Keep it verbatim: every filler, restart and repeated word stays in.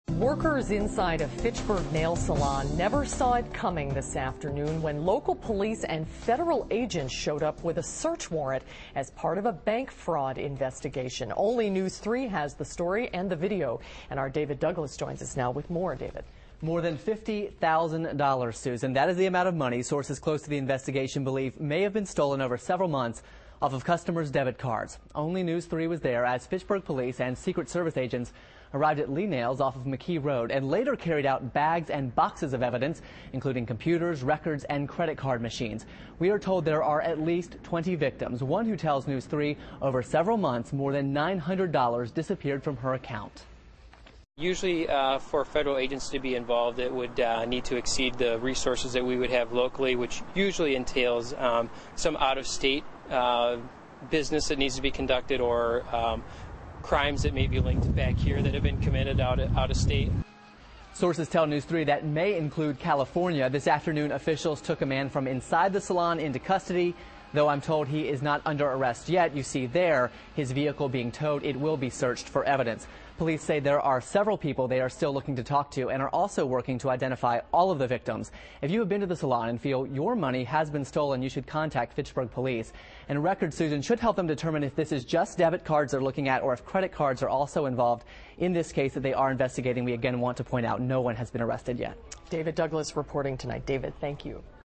Workers inside a Fitchburg nail salon never saw it coming this afternoon when local police and federal agents showed up with a search warrant as part of a bank fraud investigation. Only News three has the story and the video, and our David Douglas joins us now with more. David. More than fifty thousand dollars, Susan. That is the amount of money sources close to the investigation believe may have been stolen over several months off of customers' debit cards. Only News three was there as Fitchburg police and Secret Service agents arrived at Lee Nails off of McKee Road and later carried out bags and boxes of evidence, including computers, records, and credit card machines. We are told there are at least twenty victims. One who tells News three over several months, more than nine hundred dollars disappeared from her account. Usually uh, for federal agents to be involved, it would uh, need to exceed the resources that we would have locally, which usually entails um, some out-of-state uh, business that needs to be conducted or um, crimes that may be linked back here that have been committed out of, out of state. Sources tell News three that may include California. This afternoon, officials took a man from inside the salon into custody. Though I'm told he is not under arrest yet, you see there his vehicle being towed. It will be searched for evidence. Police say there are several people they are still looking to talk to and are also working to identify all of the victims. If you have been to the salon and feel your money has been stolen, you should contact Fitchburg Police. And records, Susan, should help them determine if this is just debit cards they're looking at or if credit cards are also involved in this case that they are investigating. We again want to point out no one has been arrested yet. David Douglas reporting tonight. David, thank you.